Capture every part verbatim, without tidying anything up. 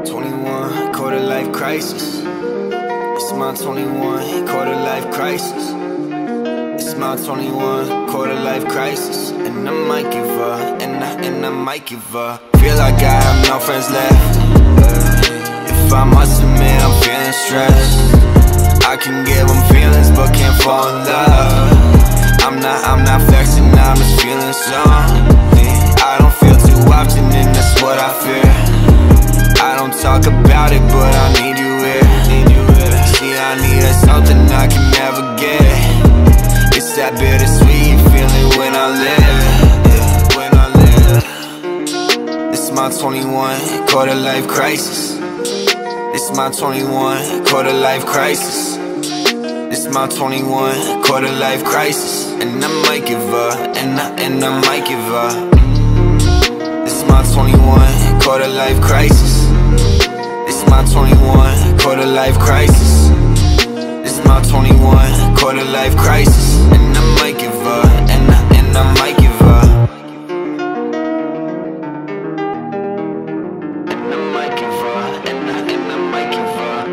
twenty-one, quarter life crisis. It's my twenty-one, quarter life crisis. It's my twenty-one, quarter life crisis. And I might give up, and I, and I might give up. Feel like I have no friends left. If I must admit I'm feeling stressed. I can give them feelings but can't fall in love. I'm not, I'm not flexing, I'm just feeling something. I don't feel too often and that's what I fear. I don't talk about it, but I need you here. See, I need that something I can never get. It's that bittersweet feeling when I live, yeah, when I live. It's my twenty-one, quarter life crisis. It's my twenty-one, quarter life crisis. It's my twenty-one, quarter life crisis. And I might give up, and I, and I might give up. It's my twenty-one, quarter life crisis. It's my twenty-one, quarter life crisis. It's my twenty-one, quarter life crisis. And I might give up, and I, and I might give up. And I might give up, and I, and I might give up.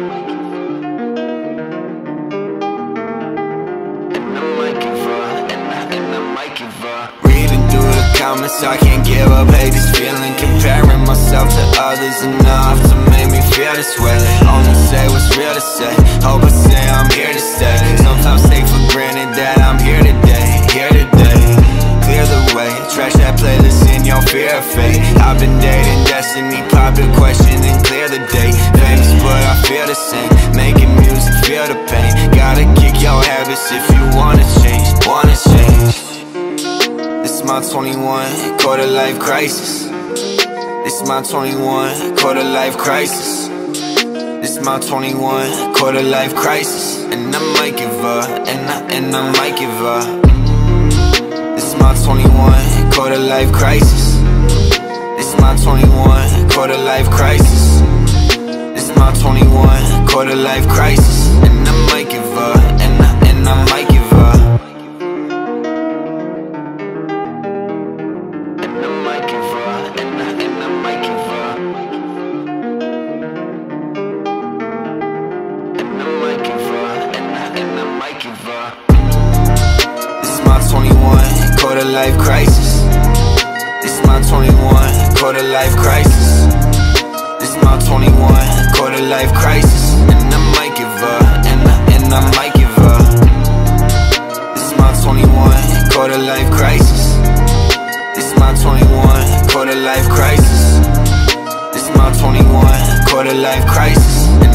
And I might give up, and I, and I might give up. Reading through the comments, I can't give up. Hate this feeling, comparing myself to others enough to make me feel this way. Only say what's real to say. Hope I say I'm here to stay. Sometimes take for granted that I'm here today, here today. Clear the way, trash that playlist in your fear of fate. I've been dating destiny, pop the question and clear the day. Famous but I feel the same, making music, feel the pain. Gotta kick your habits if you wanna change, wanna change. This is my twenty-one, quarter life crisis. This is my twenty-one, quarter life crisis. This is my twenty-one, quarter life crisis. And I might give up, and I, and I might give up. This is my twenty-one, quarter life crisis. This is my twenty-one, quarter life crisis. This is my twenty-one, quarter life crisis. And I might give up, and I, and I might give up. And I might give up, and I, and I might give up. And I might give up, and I, and I might give up. This is my twenty-one, quarter life crisis. This is my twenty-one, quarter life crisis. This is my twenty-one, quarter life crisis. And I might give up, and I, and I might give up. This is my twenty-one, quarter life crisis. This is my twenty-one, quarter life crisis. This is my twenty-one, quarter life crisis.